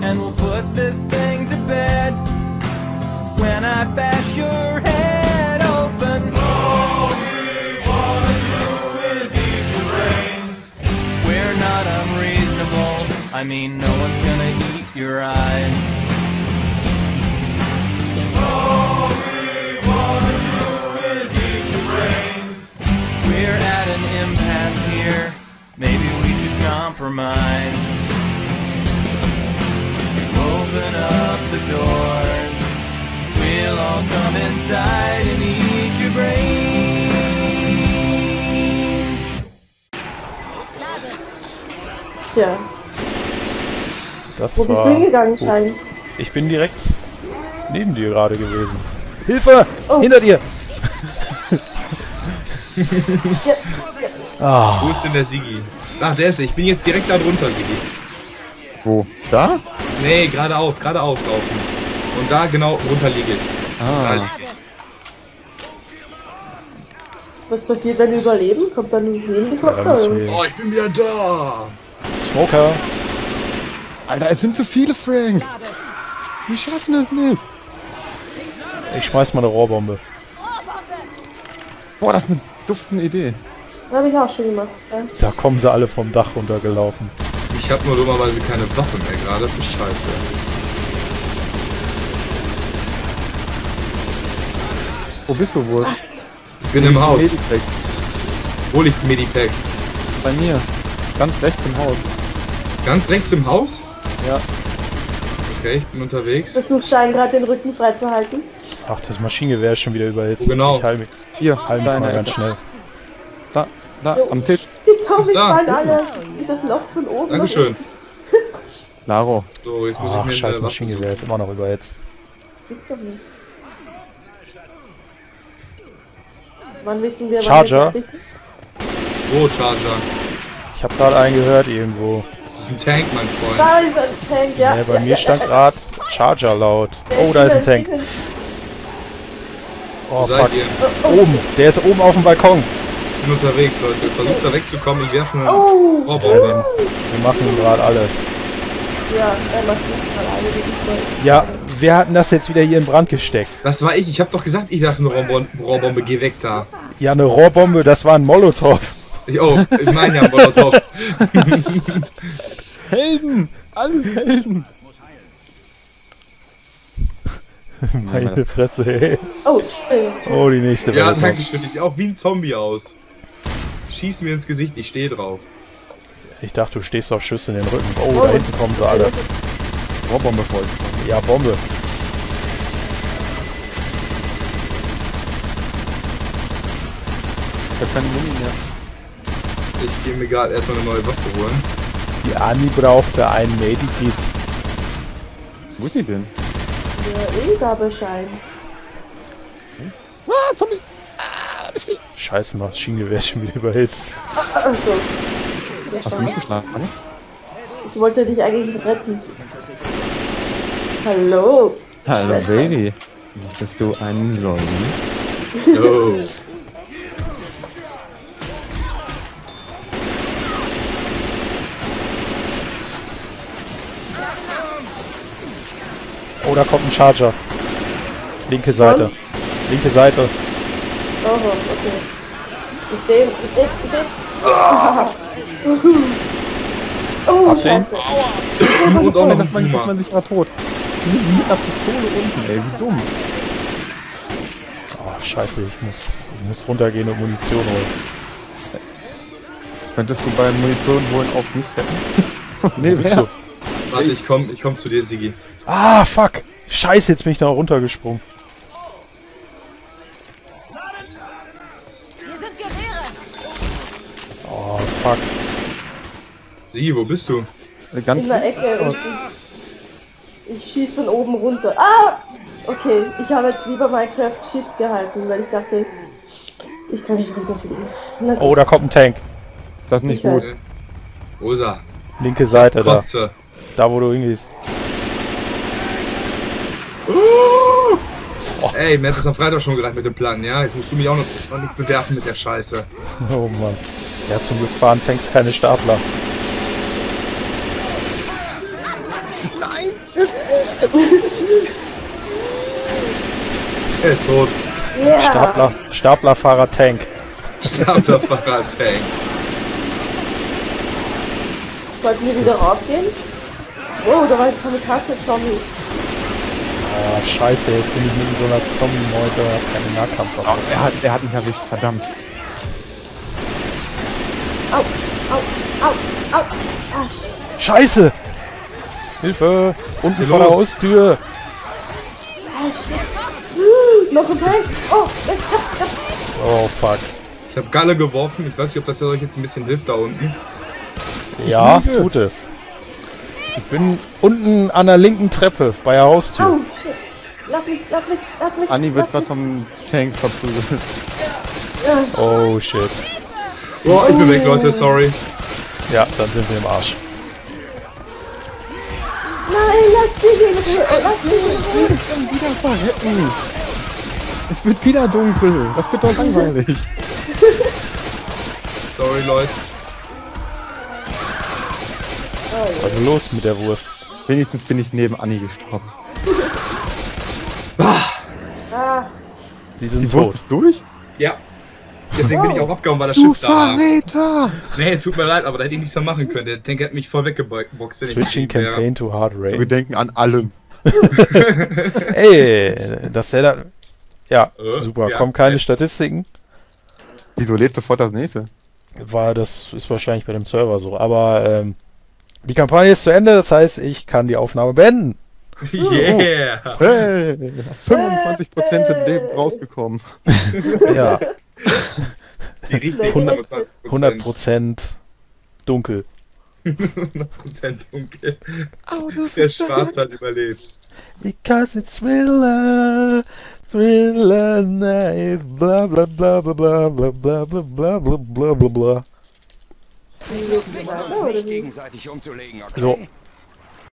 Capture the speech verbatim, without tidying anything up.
and we'll put this thing to bed. When I bash your head open, all we wanna do is eat your brains. We're not unreasonable, I mean no one's gonna eat your eyes. All we wanna do is eat your brains. We're at an impasse here, maybe we should compromise. Open up the doors, we'll all come inside and eat your brains. Tja. Das Wo bist war du hingegangen, gut. Schein? Ich bin direkt neben dir gerade gewesen. Hilfe! Oh. Hinter dir! Stirb, stirb. Ah, Wo ist denn der Sigi? Ach, der ist er. Ich bin jetzt direkt da drunter, Sigi. Wo? Da? Nee, geradeaus, geradeaus laufen. Und da genau runter liege ich. Da Ah. liege ich. Was passiert, wenn wir überleben? Kommt dann ein Helikopter Ja, müssen oder wir- was? Oh, ich bin wieder da. Smoker! Alter, es sind zu viele, Frank! Wir schaffen es nicht! Ich schmeiß mal eine Rohrbombe. Boah, das ist eine duftende Idee. Habe ich auch schon gemacht. Ja. Da kommen sie alle vom Dach runtergelaufen. Ich habe nur dummerweise keine Waffe mehr gerade. Das ist scheiße. Wo bist du wohl? Ich bin im Haus. Medipack. Wo liegt Medipack? Bei mir. Ganz rechts im Haus. Ganz rechts im Haus? Ja. Okay, ich bin unterwegs. Versuch Schein gerade den Rücken freizuhalten. Ach, das Maschinengewehr ist schon wieder überhitzt. Wo genau? Ich heil mich, Hier, heil mich da in mal der ganz Ecke. schnell. Da, da, Jo. am Tisch. Die Zombies Da. fallen alle durch das Loch von oben. Dankeschön. Laro. So, jetzt muss ich Ach, mir scheiß eine Waffe Maschinengewehr ist immer noch überhitzt. Gibt's doch nicht. Wann wissen wir, wann Charger. wir fertig sind? suchen. Wo, Charger? Ich habe gerade einen gehört irgendwo. Das ist ein Tank, mein Freund. Da ist ein Tank, ja. Ja, bei ja, mir ja, stand ja, gerade Charger laut. Der Oh, da ist ein innen, Tank. innen. Oh, Wo seid fuck. ihr? Oh, Oben, der ist oben auf dem Balkon. Ich bin unterwegs, Leute. Versucht da wegzukommen. Ich werfe eine oh. Rohrbombe. Wir machen ihn gerade alle. Ja, er macht nicht mal alle, die ich wollte. Ja, wer hat denn das jetzt wieder hier in Brand gesteckt? Das war ich. Ich habe doch gesagt, ich werfe eine Rohrbombe. Rohrbombe. Geh weg da. Ja, eine Rohrbombe, das war ein Molotow. Ich, oh, ich meine ja Molotov. Helden! Alles Helden! Meine Fresse, ey. Oh, Entschuldigung. Oh, die nächste Ja, Molotow. danke schön. Ich auch wie ein Zombie aus. Schieß mir ins Gesicht. Ich stehe drauf. Ich dachte, du stehst auf Schüsse in den Rücken. Oh, Oh, da das- hinten kommen sie alle. Rohrbombe voll. Ja, Bombe. Ich hab keine Muni mehr. Ich gehe mir gerade erstmal eine neue Waffe holen. Die Ani brauchte ein Medikit. Wo ist sie denn? Der Ölgabeschein. Ah, Zombie! Ah, bist du? Scheiße, Maschinengewehr ist schon wieder überhitzt. Ah, achso. Der Hast du Schein. mich geschlagen? Ich wollte dich eigentlich retten. Hallo. Hallo, Schwester. Baby. Möchtest du einen Lolli? Oh. Oh, da kommt ein Charger. Linke Seite. Linke Seite. Oh, okay. Ich sehe ihn, ich sehe ihn, ich sehe ihn. Oh, Habt ihr ihn? scheiße. Und auch noch dass, ein man, dass Puma. man sich mal tot. Mit einer Pistole unten, ey, wie dumm. Oh, scheiße, ich muss, ich muss runtergehen und Munition holen. Könntest du beim Munition holen auch nicht retten? Nee, Wo bist wer? du? Warte, ich komm, ich komm zu dir, Sigi. Ah, fuck. Scheiße, jetzt bin ich da runtergesprungen. Hier sind Gewehre! Oh, fuck. Sigi, wo bist du? Ganz In der Ecke unten. Ich schieß von oben runter. Ah! Okay, ich habe jetzt lieber Minecraft Shift gehalten, weil ich dachte, ich kann nicht runterfliegen. Na gut. Oh, da kommt ein Tank. Das ist nicht Ich gut. weiß. Wo ist er? Linke Seite da. Kotze. Da, wo du hingehst. Ey, mir hat das am Freitag schon gereicht mit dem Plan, ja? Jetzt musst du mich auch noch, noch nicht bewerfen mit der Scheiße. Oh Mann. Ja, zum Glück fahren Tanks keine Stapler. Nein! Nein! Er ist tot. Yeah. Stapler, Staplerfahrer Tank. Staplerfahrer Tank. Sollten wir wieder raufgehen? Oh, da war ein Kamikaze-Zombie. Ah, scheiße, jetzt bin ich mit so einer Zombie-Meute, hab keine Nahkampfwaffe. Oh, er, hat, er hat mich erwischt, verdammt. Au, au, au, au. Ah, shit. Scheiße! Hilfe! Unten ist vor der los? Haustür! Ah, shit. Noch ein Tank. Oh, ja, ja, ja. Oh fuck. Ich habe Galle geworfen. Ich weiß nicht, ob das euch jetzt ein bisschen hilft da unten. Ja, liege. tut es. Ich bin unten an der linken Treppe bei der Haustür. Au, shit. Lass mich, lass mich, lass mich. Anni wird lass gerade vom Tank verprügelt. mich. Ja. Oh shit. Oh, ich bin weg, Leute. Sorry. Ja, dann sind wir im Arsch. Nein, lass mich in Ruhe. Lass mich in Ich Ruhe. will dich schon wieder verrecken. Es wird wieder dunkel. Das wird doch langweilig. Sorry, Leute. Was ist los mit der Wurst? Wenigstens bin ich neben Anni gestorben. Ah, Sie sind Die tot. Wurst ist durch? Ja. Deswegen bin ich auch abgehauen, weil das Du Schiff da war. Verräter! Nee, tut mir leid, aber da hätte ich nichts mehr machen können. Der Tank hat mich voll weggeboxt. wenn ich Switching nicht wäre. Campaign to Hard So, wir Rain. denken an allen. Ey, das hätte... da. Ja, Äh, super. ja, Kommen keine ja. Statistiken. Wieso lädt sofort das nächste? War, das ist wahrscheinlich bei dem Server so. Aber ähm, die Kampagne ist zu Ende, das heißt, ich kann die Aufnahme beenden. Yeah! Hey! fünfundzwanzig Prozent sind lebend rausgekommen. Ja, Die richtigen hundert- hundert hundert Prozent dunkel. hundert Prozent dunkel. Oh, das Der Schwarz hat überlebt. Because it's Thriller, Thriller night, bla bla bla bla bla bla bla bla bla bla bla bla bla. wie wird das? uns Oder nicht wie? gegenseitig umzulegen, okay? So,